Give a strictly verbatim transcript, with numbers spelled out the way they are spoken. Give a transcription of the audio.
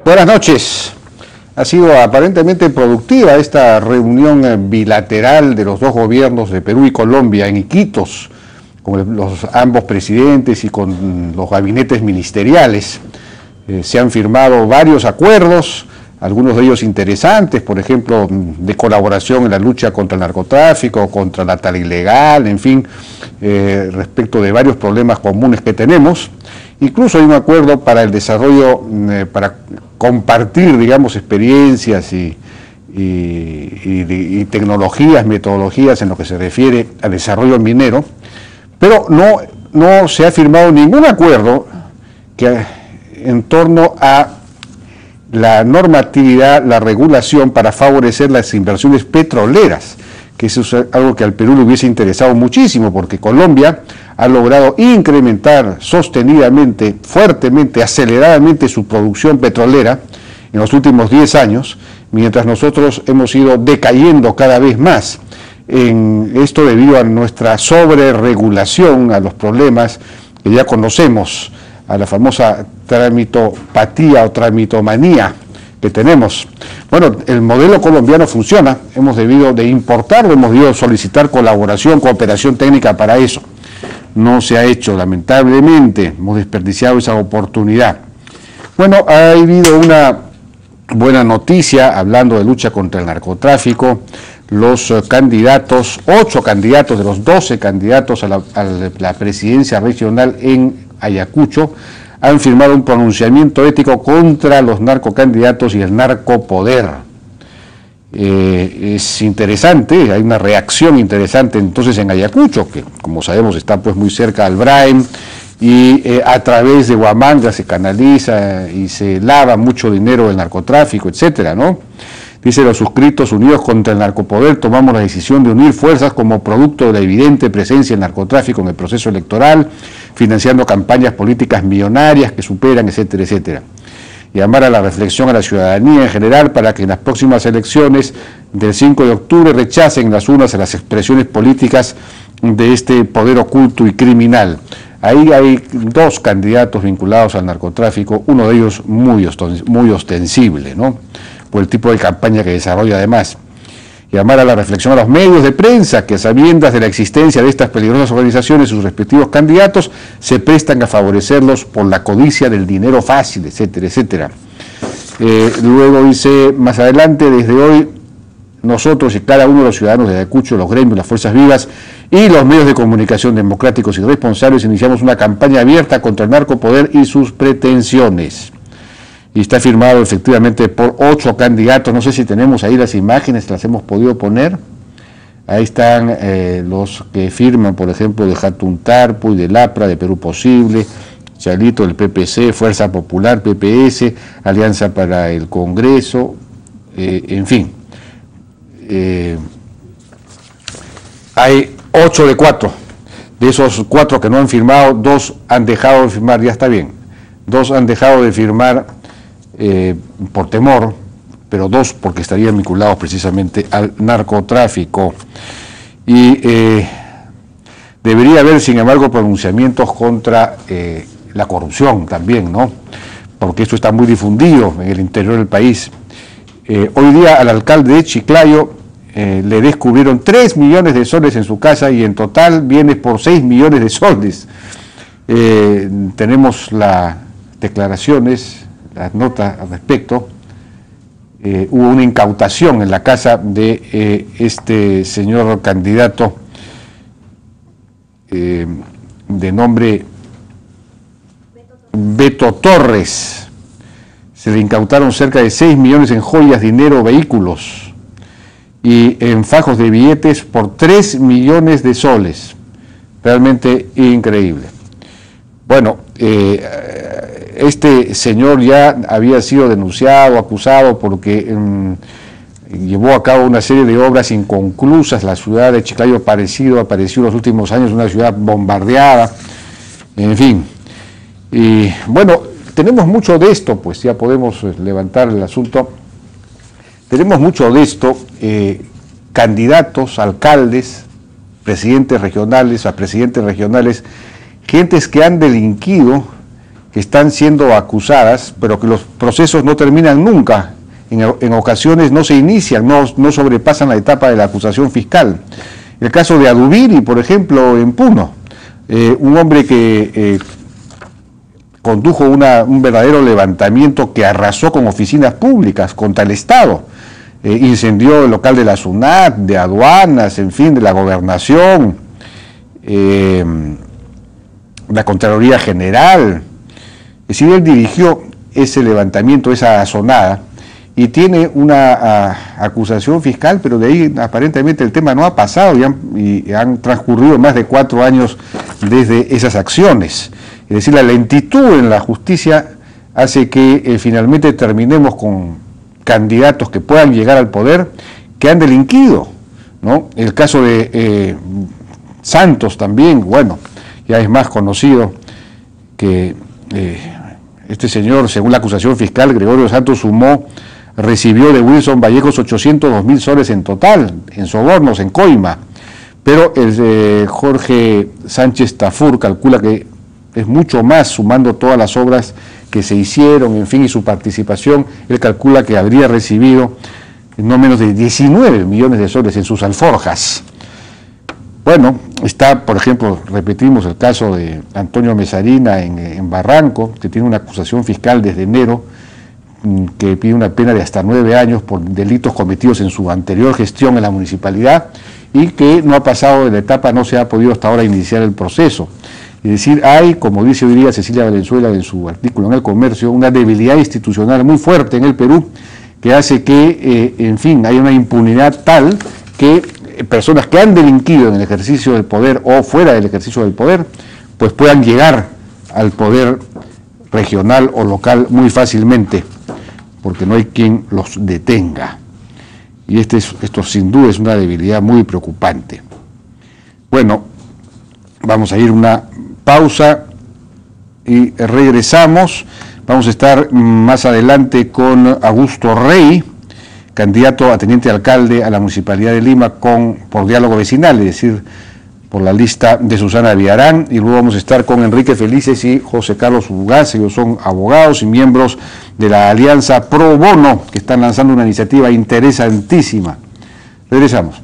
Buenas noches. Ha sido aparentemente productiva esta reunión bilateral de los dos gobiernos de Perú y Colombia en Iquitos, con los ambos presidentes y con los gabinetes ministeriales. Eh, se han firmado varios acuerdos, algunos de ellos interesantes, por ejemplo, de colaboración en la lucha contra el narcotráfico, contra la tala ilegal, en fin, eh, respecto de varios problemas comunes que tenemos. Incluso hay un acuerdo para el desarrollo, eh, para compartir, digamos, experiencias y, y, y, y tecnologías, metodologías en lo que se refiere al desarrollo minero, pero no, no se ha firmado ningún acuerdo que, en torno a la normatividad, la regulación para favorecer las inversiones petroleras, que eso es algo que al Perú le hubiese interesado muchísimo, porque Colombia ha logrado incrementar sostenidamente, fuertemente, aceleradamente su producción petrolera en los últimos diez años, mientras nosotros hemos ido decayendo cada vez más. En esto debido a nuestra sobreregulación, a los problemas que ya conocemos, a la famosa tramitopatía o tramitomanía que tenemos. Bueno, el modelo colombiano funciona, hemos debido de importarlo, hemos debido solicitar colaboración, cooperación técnica para eso. No se ha hecho, lamentablemente, hemos desperdiciado esa oportunidad. Bueno, ha habido una buena noticia, hablando de lucha contra el narcotráfico. Los uh, candidatos, ocho candidatos de los doce candidatos a la, a la presidencia regional en Ayacucho, han firmado un pronunciamiento ético contra los narcocandidatos y el narcopoder. Eh, es interesante, hay una reacción interesante entonces en Ayacucho, que como sabemos está pues muy cerca al Braem, y eh, a través de Huamanga se canaliza y se lava mucho dinero del narcotráfico, etcétera, ¿no? Dice: los suscritos unidos contra el narcopoder tomamos la decisión de unir fuerzas como producto de la evidente presencia del narcotráfico en el proceso electoral, financiando campañas políticas millonarias que superan, etcétera, etcétera. Llamar a la reflexión a la ciudadanía en general para que en las próximas elecciones del cinco de octubre rechacen las unas a las expresiones políticas de este poder oculto y criminal. Ahí hay dos candidatos vinculados al narcotráfico, uno de ellos muy, muy ostensible, ¿no?, por el tipo de campaña que desarrolla además. Llamar a la reflexión a los medios de prensa que, a sabiendas de la existencia de estas peligrosas organizaciones y sus respectivos candidatos, se prestan a favorecerlos por la codicia del dinero fácil, etcétera, etcétera. Eh, luego dice, más adelante, desde hoy, nosotros y cada uno de los ciudadanos de Ayacucho, los gremios, las fuerzas vivas y los medios de comunicación democráticos y responsables iniciamos una campaña abierta contra el narcopoder y sus pretensiones. Y está firmado efectivamente por ocho candidatos. No sé si tenemos ahí las imágenes, las hemos podido poner. Ahí están eh, los que firman, por ejemplo, de Jatuntarpo y del APRA, de Perú Posible, Chalito, del P P C, Fuerza Popular, P P S, Alianza para el Congreso, eh, en fin. Eh, hay ocho de cuatro. De esos cuatro que no han firmado, dos han dejado de firmar, ya está bien. Dos han dejado de firmar Eh, por temor, pero dos porque estarían vinculados precisamente al narcotráfico. Y eh, debería haber, sin embargo, pronunciamientos contra eh, la corrupción también, ¿no?, porque esto está muy difundido en el interior del país. Eh, hoy día al alcalde de Chiclayo eh, le descubrieron tres millones de soles en su casa y en total viene por seis millones de soles. Eh, tenemos las declaraciones, las notas al respecto. Eh, hubo una incautación en la casa de eh, este señor candidato eh, de nombre Beto Torres. Se le incautaron cerca de seis millones en joyas, dinero, vehículos y en fajos de billetes por tres millones de soles. Realmente increíble. Bueno, eh, este señor ya había sido denunciado, acusado, porque um, llevó a cabo una serie de obras inconclusas. La ciudad de Chiclayo ha aparecido, apareció en los últimos años una ciudad bombardeada, en fin. Y bueno, tenemos mucho de esto, pues ya podemos levantar el asunto. Tenemos mucho de esto, eh, candidatos, alcaldes, presidentes regionales, a presidentes regionales, gentes que han delinquido, que están siendo acusadas, pero que los procesos no terminan nunca. En, en ocasiones no se inician, no, no sobrepasan la etapa de la acusación fiscal. El caso de Adubiri, por ejemplo, en Puno, eh, un hombre que eh, condujo una, un verdadero levantamiento que arrasó con oficinas públicas contra el Estado, eh, incendió el local de la SUNAT, de aduanas, en fin, de la gobernación, eh, la Contraloría General. Es decir, él dirigió ese levantamiento, esa azonada, y tiene una a, acusación fiscal, pero de ahí aparentemente el tema no ha pasado y han, y han transcurrido más de cuatro años desde esas acciones. Es decir, la lentitud en la justicia hace que eh, finalmente terminemos con candidatos que puedan llegar al poder que han delinquido, ¿no? El caso de eh, Santos también, bueno, ya es más conocido que eh, este señor, según la acusación fiscal, Gregorio Santos sumó, recibió de Wilson Vallejos ochocientos dos mil soles en total, en sobornos, en coima, pero el eh, Jorge Sánchez Tafur calcula que es mucho más, sumando todas las obras que se hicieron, en fin, y su participación, él calcula que habría recibido no menos de diecinueve millones de soles en sus alforjas. Bueno, está, por ejemplo, repetimos el caso de Antonio Mesarina en, en Barranco, que tiene una acusación fiscal desde enero, que pide una pena de hasta nueve años por delitos cometidos en su anterior gestión en la municipalidad y que no ha pasado de la etapa, no se ha podido hasta ahora iniciar el proceso. Es decir, hay, como dice hoy día Cecilia Valenzuela en su artículo en El Comercio, una debilidad institucional muy fuerte en el Perú que hace que, eh, en fin, hay una impunidad tal que personas que han delinquido en el ejercicio del poder o fuera del ejercicio del poder, pues puedan llegar al poder regional o local muy fácilmente, porque no hay quien los detenga. Y este es, esto sin duda es una debilidad muy preocupante. Bueno, vamos a ir a una pausa y regresamos. Vamos a estar más adelante con Augusto Rey, candidato a teniente alcalde a la Municipalidad de Lima con, por diálogo vecinal, es decir, por la lista de Susana Villarán, y luego vamos a estar con Enrique Felices y José Carlos Ugaz. Ellos son abogados y miembros de la Alianza Pro Bono, que están lanzando una iniciativa interesantísima. Regresamos.